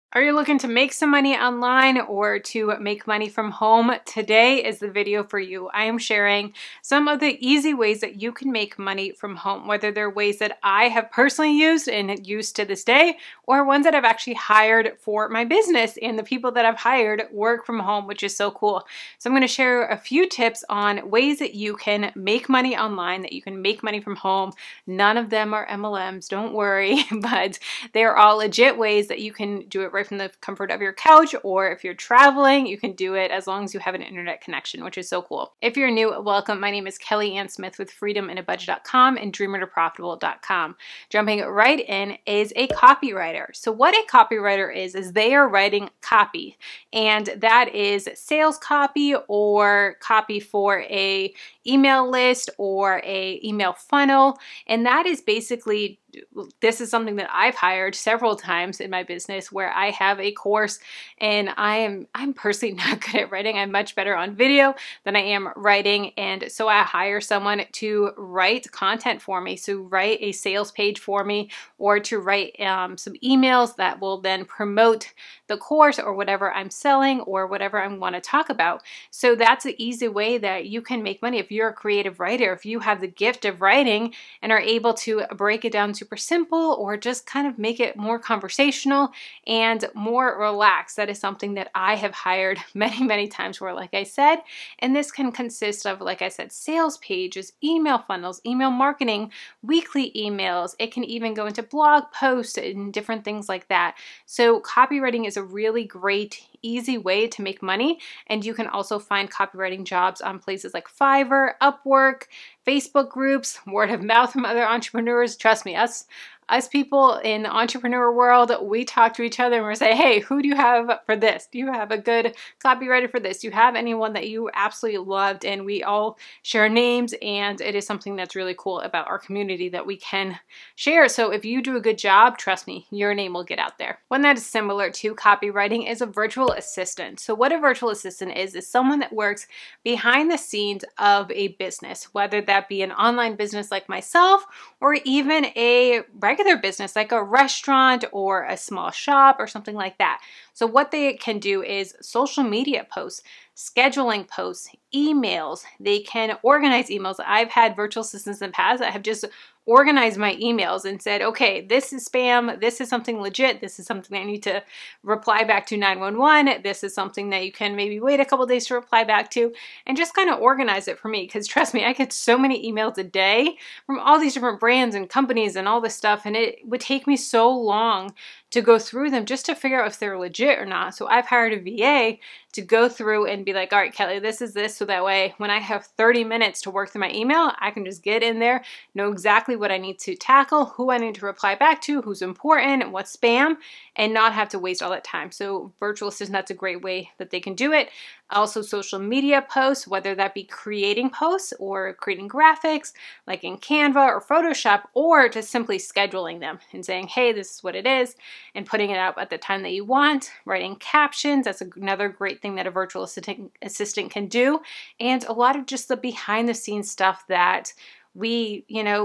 Are you looking to make some money online or to make money from home? Today is the video for you. I am sharing some of the easy ways that you can make money from home, whether they're ways that I have personally used and used to this day, or ones that I've actually hired for my business, and the people that I've hired work from home, which is so cool. So I'm going to share a few tips on ways that you can make money online, that you can make money from home. None of them are MLMs, don't worry, but they're all legit ways that you can do it right from the comfort of your couch, or if you're traveling, you can do it as long as you have an internet connection, which is so cool. If you're new, welcome. My name is Kelly Ann Smith with freedominabudget.com and dreamertoprofitable.com. Jumping right in is a copywriter. So what a copywriter is they are writing copy, and that is sales copy or copy for a email list or a email funnel. And that is basically, this is something that I've hired several times in my business, where I have a course and I'm personally not good at writing. I'm much better on video than I am writing. And so I hire someone to write content for me. So write a sales page for me, or to write some emails that will then promote the course or whatever I'm selling or whatever I want to talk about. So that's an easy way that you can make money. If you're a creative writer, if you have the gift of writing and are able to break it down super simple, or just kind of make it more conversational and more relaxed, that is something that I have hired many times, where, like I said, and this can consist of, like I said, sales pages, email funnels, email marketing, weekly emails. It can even go into blog posts and different things like that. So copywriting is a really great, easy way to make money. And you can also find copywriting jobs on places like Fiverr, Upwork, Facebook groups, word of mouth from other entrepreneurs. Trust me, us people in the entrepreneur world, we talk to each other and we say, hey, who do you have for this? Do you have a good copywriter for this? Do you have anyone that you absolutely loved? And we all share names, and it is something that's really cool about our community that we can share. So if you do a good job, trust me, your name will get out there. One that is similar to copywriting is a virtual assistant. So what a virtual assistant is someone that works behind the scenes of a business, whether that be an online business like myself, or even a regular business like a restaurant or a small shop or something like that. So what they can do is social media posts, scheduling posts, emails. They can organize emails. I've had virtual assistants in the past that have just organized my emails and said, okay, this is spam, this is something legit, this is something I need to reply back to 911, this is something that you can maybe wait a couple days to reply back to, and just kind of organize it for me. Because trust me, I get so many emails a day from all these different brands and companies and all this stuff, and it would take me so long to go through them just to figure out if they're legit or not. So I've hired a VA to go through and be like, all right, Kelly, this is this. So that way, when I have 30 minutes to work through my email, I can just get in there, know exactly what I need to tackle, who I need to reply back to, who's important, what's spam, and not have to waste all that time. So virtual assistant, that's a great way that they can do it. Also social media posts, whether that be creating posts or creating graphics like in Canva or Photoshop, or just simply scheduling them and saying, hey, this is what it is, and putting it out at the time that you want. Writing captions, that's another great thing that a virtual assistant can do. And a lot of just the behind the scenes stuff that we're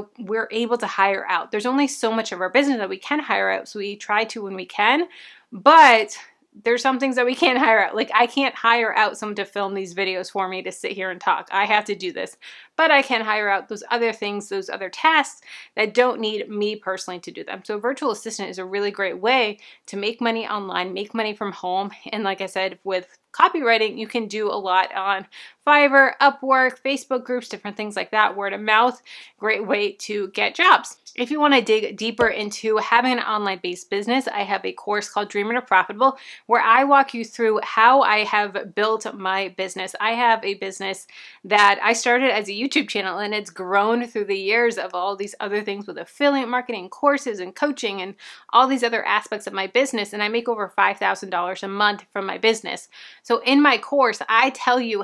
able to hire out. There's only so much of our business that we can hire out, so we try to when we can, but there's some things that we can't hire out. Like, I can't hire out someone to film these videos for me to sit here and talk. I have to do this. But I can hire out those other things, those other tasks that don't need me personally to do them. So a virtual assistant is a really great way to make money online, make money from home. And like I said, with copywriting, you can do a lot on Fiverr, Upwork, Facebook groups, different things like that, word of mouth, great way to get jobs. If you want to dig deeper into having an online-based business, I have a course called Dreamer to Profitable, where I walk you through how I have built my business. I have a business that I started as a YouTube channel, and it's grown through the years of all these other things with affiliate marketing, courses, and coaching, and all these other aspects of my business, and I make over $5,000 a month from my business. So in my course, I tell you how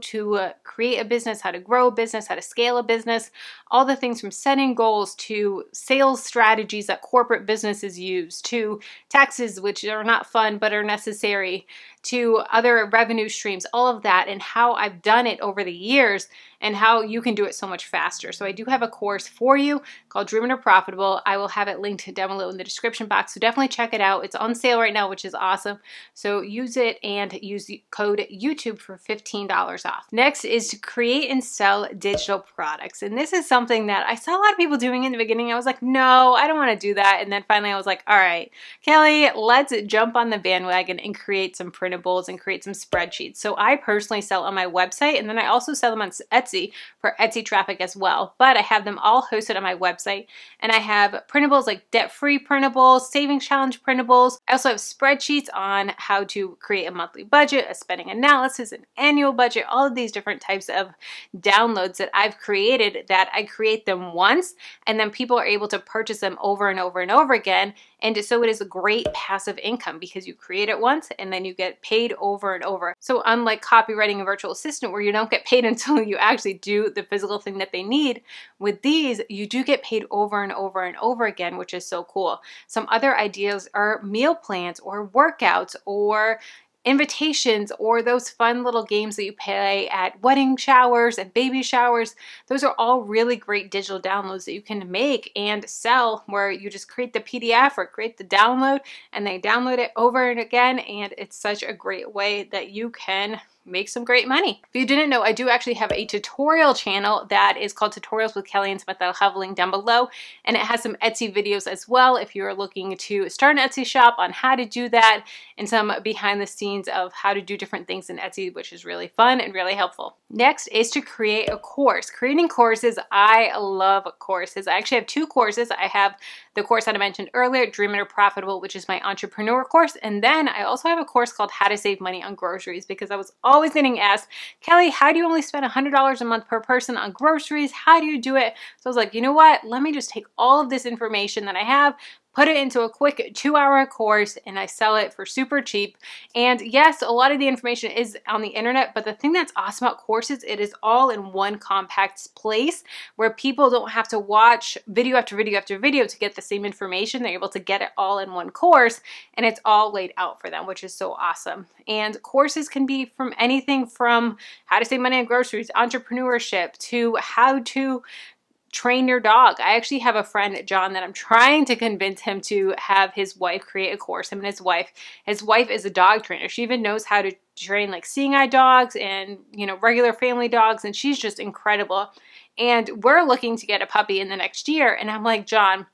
to create a business, how to grow a business, how to scale a business, all the things from setting goals to sales strategies that corporate businesses use, to taxes, which are not fun but are necessary, to other revenue streams, all of that, and how I've done it over the years and how you can do it so much faster. So I do have a course for you called Driven to Profitable. I will have it linked down below in the description box, so definitely check it out. It's on sale right now, which is awesome. So use it and use the code YouTube for $15 off. Next is to create and sell digital products. And this is something that I saw a lot of people doing in the beginning. I was like, no, I don't want to do that. And then finally I was like, all right, Kelly, let's jump on the bandwagon and create some printables and create some spreadsheets. So I personally sell on my website, and then I also sell them on Etsy for Etsy traffic as well. But I have them all hosted on my website, and I have printables like debt-free printables, savings challenge printables. I also have spreadsheets on how to create a monthly budget, a spending analysis, an annual budget, all of these different types of downloads that I've created, that I create them once and then people are able to purchase them over and over and over again. And so it is a great passive income because you create it once and then you get paid over and over. So unlike copywriting a virtual assistant where you don't get paid until you actually do the physical thing that they need, with these, you do get paid over and over and over again, which is so cool. Some other ideas are meal plans or workouts or invitations or those fun little games that you play at wedding showers and baby showers. Those are all really great digital downloads that you can make and sell, where you just create the PDF or create the download and they download it over and again, and it's such a great way that you can make some great money. If you didn't know, I do actually have a tutorial channel that is called Tutorials with Kelly and Smith. I'll have a link down below, and it has some Etsy videos as well if you're looking to start an Etsy shop, on how to do that and some behind the scenes of how to do different things in Etsy, which is really fun and really helpful. Next is to create a course. Creating courses, I love courses. I actually have two courses. I have the course that I mentioned earlier, Driven to Profitable, which is my entrepreneur course, and then I also have a course called How to Save Money on Groceries, because I was always getting asked, Kelly, how do you only spend $100 a month per person on groceries? How do you do it? So I was like, you know what? Let me just take all of this information that I have, put it into a quick 2-hour course, and I sell it for super cheap. And yes, a lot of the information is on the internet, but the thing that's awesome about courses, it is all in one compact place where people don't have to watch video after video after video to get the same information. They're able to get it all in one course, and it's all laid out for them, which is so awesome. And courses can be from anything from how to save money on groceries, entrepreneurship, to how to train your dog. I actually have a friend, John, that I'm trying to convince him to have his wife create a course, him and his wife. His wife is a dog trainer. She even knows how to train like seeing eye dogs and, you know, regular family dogs, and she's just incredible. And we're looking to get a puppy in the next year. And I'm like, John,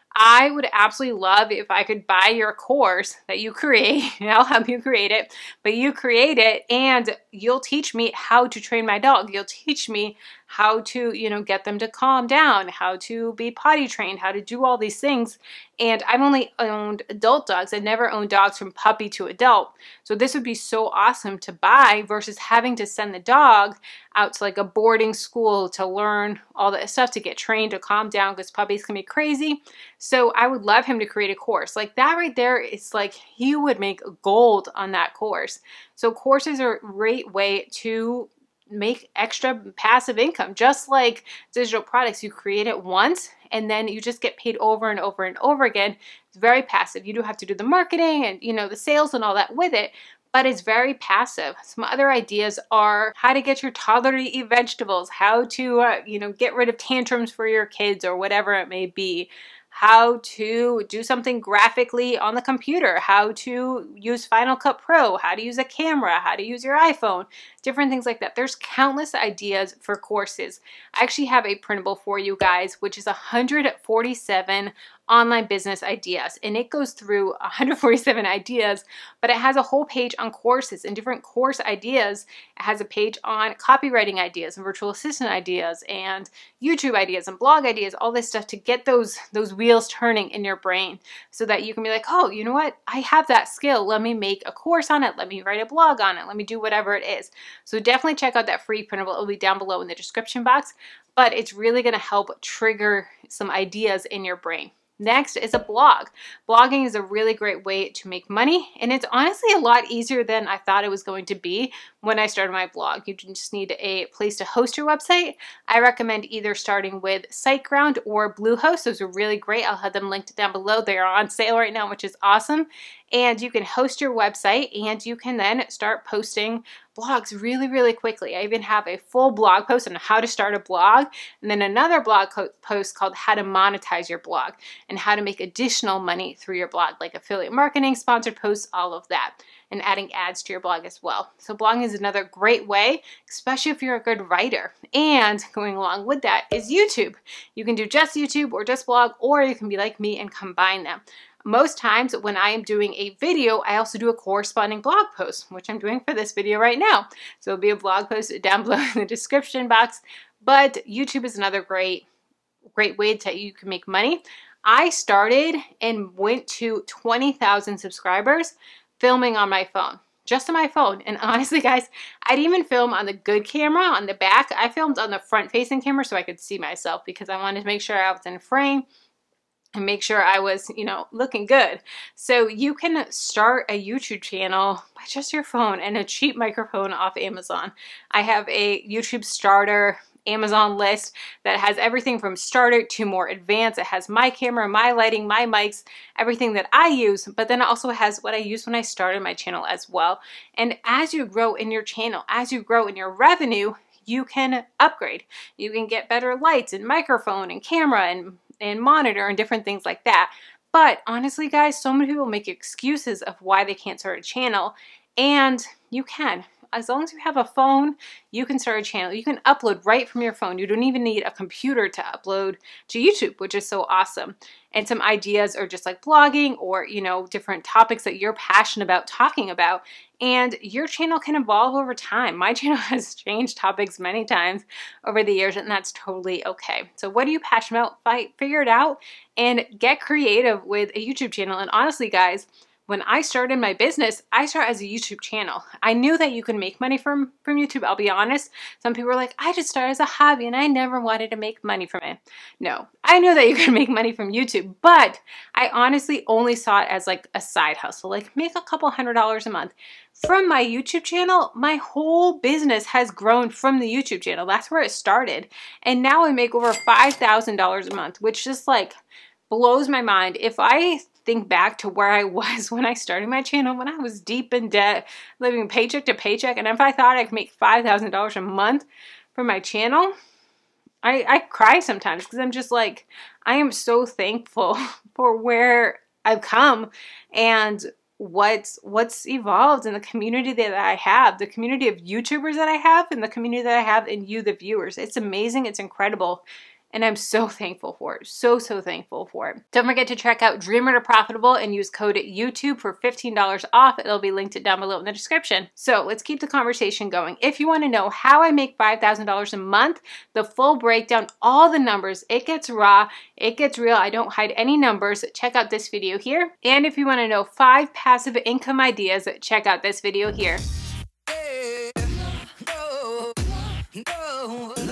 I would absolutely love if I could buy your course that you create. I'll help you create it, but you create it and you'll teach me how to train my dog. You'll teach me how to, you know, get them to calm down, how to be potty trained, how to do all these things. And I've only owned adult dogs. I've never owned dogs from puppy to adult. So this would be so awesome to buy versus having to send the dog out to like a boarding school to learn all that stuff, to get trained to calm down, because puppies can be crazy. So I would love him to create a course. Like that right there, it's like he would make gold on that course. So courses are a great way to make extra passive income. Just like digital products, you create it once and then you just get paid over and over and over again. It's very passive. You do have to do the marketing and, you know, the sales and all that with it, but it's very passive. Some other ideas are how to get your toddler to eat vegetables, how to, you know, get rid of tantrums for your kids or whatever it may be, how to do something graphically on the computer, how to use Final Cut Pro, how to use a camera, how to use your iPhone, different things like that. There's countless ideas for courses. I actually have a printable for you guys, which is 147 online business ideas, and it goes through 147 ideas, but it has a whole page on courses and different course ideas. It has a page on copywriting ideas and virtual assistant ideas and YouTube ideas and blog ideas, all this stuff to get those wheels turning in your brain so that you can be like, oh, you know what? I have that skill. Let me make a course on it. Let me write a blog on it. Let me do whatever it is. So definitely check out that free printable. It'll be down below in the description box, but it's really going to help trigger some ideas in your brain. Next is a blog. Blogging is a really great way to make money, and it's honestly a lot easier than I thought it was going to be when I started my blog. You just need a place to host your website. I recommend either starting with SiteGround or Bluehost. Those are really great. I'll have them linked down below. They are on sale right now, which is awesome. And you can host your website, and you can then start posting blogs really, really quickly. I even have a full blog post on how to start a blog, and then another blog post called how to monetize your blog and how to make additional money through your blog, like affiliate marketing, sponsored posts, all of that, and adding ads to your blog as well. So blogging is another great way, especially if you're a good writer. And going along with that is YouTube. You can do just YouTube or just blog, or you can be like me and combine them. Most times when I am doing a video, I also do a corresponding blog post, which I'm doing for this video right now. So it'll be a blog post down below in the description box. But YouTube is another great way that you can make money. I started and went to 20,000 subscribers filming on my phone. Just on my phone. And honestly, guys, I'd even film on the good camera on the back. I filmed on the front-facing camera so I could see myself because I wanted to make sure I was in frame and make sure I was, looking good. So you can start a YouTube channel by just your phone and a cheap microphone off Amazon. I have a YouTube starter Amazon list that has everything from starter to more advanced. It has my camera, my lighting, my mics, everything that I use, but then it also has what I used when I started my channel as well. And as you grow in your channel, as you grow in your revenue, you can upgrade. You can get better lights and microphone and camera and monitor and different things like that. But honestly, guys, so many people make excuses of why they can't start a channel, and you can. As long as you have a phone, you can start a channel. You can upload right from your phone. You don't even need a computer to upload to YouTube, which is so awesome. And some ideas are just like blogging or, different topics that you're passionate about talking about. And your channel can evolve over time. My channel has changed topics many times over the years, and that's totally okay. So what are you passionate about? Figure it out and get creative with a YouTube channel. And honestly, guys, when I started my business, I started as a YouTube channel. I knew that you can make money from YouTube. I'll be honest. Some people were like, I just started as a hobby and I never wanted to make money from it. No, I knew that you could make money from YouTube, but I honestly only saw it as like a side hustle, like make a couple $100s a month. From my YouTube channel, my whole business has grown from the YouTube channel. That's where it started. And now I make over $5,000 a month, which just like blows my mind. If I think back to where I was when I started my channel, when I was deep in debt, living paycheck to paycheck, and if I thought I could make $5,000 a month from my channel, I cry sometimes because I'm just like, I am so thankful for where I've come and what's evolved in the community that I have, the community of YouTubers that I have, and the community that I have in you, the viewers. It's amazing. It's incredible. And I'm so thankful for it. So thankful for it. Don't forget to check out Dreamer to Profitable and use code YouTube for $15 off. It'll be linked down below in the description. So let's keep the conversation going. If you want to know how I make $5,000 a month, the full breakdown, all the numbers, it gets raw, it gets real. I don't hide any numbers. Check out this video here. And if you want to know 5 passive income ideas, check out this video here. Hey, no.